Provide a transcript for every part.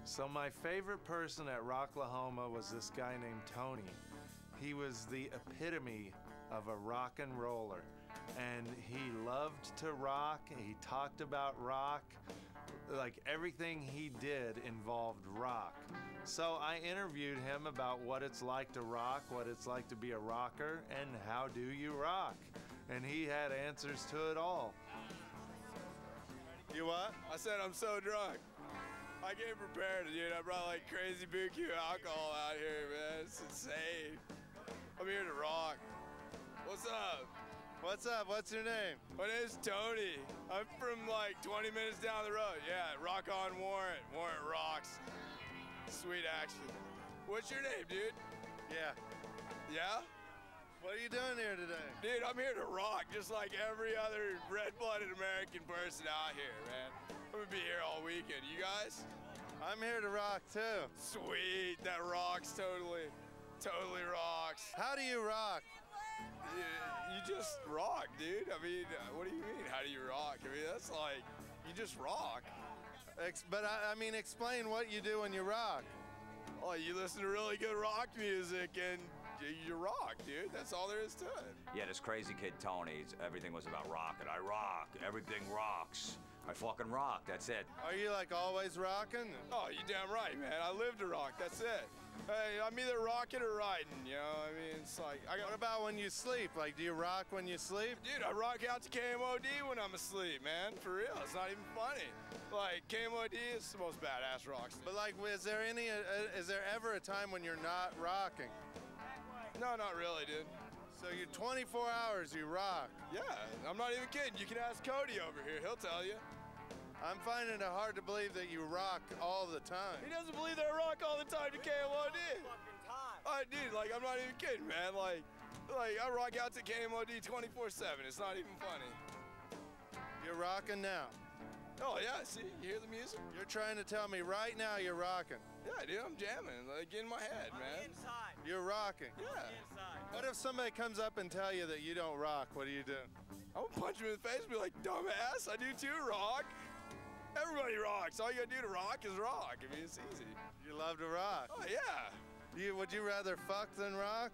So my favorite person at Rocklahoma was this guy named Tony. He was the epitome of a rock and roller, and he loved to rock. He talked about rock. Like everything he did involved rock. So I interviewed him about what it's like to rock, what it's like to be a rocker, and how do you rock? And he had answers to it all. You what? I said I'm so drunk. I came prepared, dude. I brought like crazy BQ alcohol out here, man. It's insane. I'm here to rock. What's up? What's up? What's your name? My name's Tony. I'm from like 20 minutes down the road. Yeah, Rock on Warrant. Warrant rocks. Sweet action. What's your name, dude? Yeah. Yeah? What are you doing here today? Dude, I'm here to rock just like every other red-blooded American person out here, man. I'm gonna be here all weekend. You guys? I'm here to rock too. Sweet, that rocks totally. Totally rocks. How do you rock? You just rock, dude. I mean, what do you mean, how do you rock? I mean, that's like, you just rock. But I mean, explain what you do when you rock. Oh, you listen to really good rock music and you rock, dude. That's all there is to it. Yeah, this crazy kid Tony, everything was about rocking. I rock, everything rocks. I fucking rock, that's it. Are you like always rocking? Oh, you damn right, man. I live to rock, that's it. Hey, I'm either rocking or riding, you know? I mean, it's like, What about when you sleep? Like, do you rock when you sleep? Dude, I rock out to KMOD when I'm asleep, man. For real, it's not even funny. Like, KMOD is the most badass rock station. But like, is there ever a time when you're not rocking? No, not really, dude. So you're 24 hours, you rock. Yeah, I'm not even kidding. You can ask Cody over here, he'll tell you. I'm finding it hard to believe that you rock all the time. He doesn't believe that I rock all the time to KMOD. Dude, like, I'm not even kidding, man. Like I rock out to KMOD 24/7. It's not even funny. You're rocking now. Oh yeah, see, you hear the music? You're trying to tell me right now you're rocking. Yeah, dude, I'm jamming, like in my head, man. Inside. You're rocking. Yeah. Inside. What if somebody comes up and tell you that you don't rock? What do you do? I would punch him in the face and be like, dumbass, I do too, rock. Everybody rocks. All you gotta do to rock is rock. I mean, it's easy. You love to rock. Oh yeah. Would you rather fuck than rock?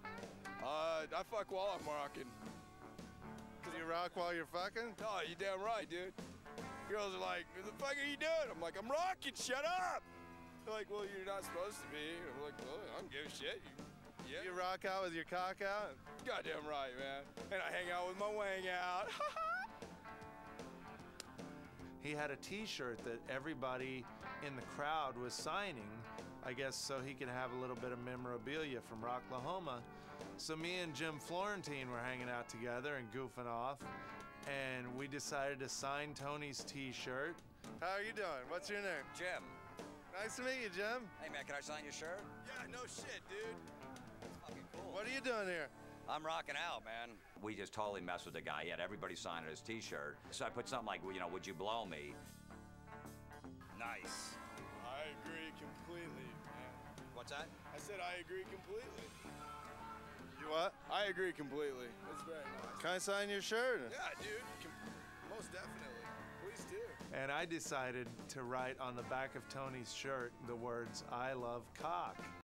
I fuck while I'm rocking. Do you rock while you're fucking? Oh, you damn right, dude. Girls are like, what the fuck are you doing? I'm like, I'm rocking, shut up! They're like, well, you're not supposed to be. I'm like, well, I don't give a shit. Yeah. You rock out with your cock out? Goddamn right, man. And I hang out with my wang out. He had a t-shirt that everybody in the crowd was signing, I guess so he could have a little bit of memorabilia from Rocklahoma. So me and Jim Florentine were hanging out together and goofing off, and we decided to sign Tony's t-shirt. How are you doing? What's your name? Jim. Nice to meet you, Jim. Hey man, can I sign your shirt? Yeah, no shit, dude. That's fucking cool. What are you doing here? I'm rocking out, man. We just totally messed with the guy. He had everybody signing his t-shirt. So I put something like, you know, would you blow me? Nice. I agree completely, man. What's that? I said I agree completely. You what? I agree completely. It's very nice. Can I sign your shirt? Yeah, dude. Most definitely. Please do. And I decided to write on the back of Tony's shirt the words, "I love cock."